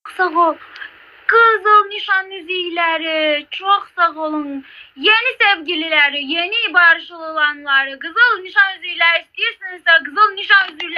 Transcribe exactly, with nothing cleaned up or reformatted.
Sağ ol. Kızıl nişan yüzükleri, çok sağ olun. Yeni sevgilileri, yeni barışılı olanları, kızıl nişan yüzükleri istiyorsanız da kızıl nişan yüzükleri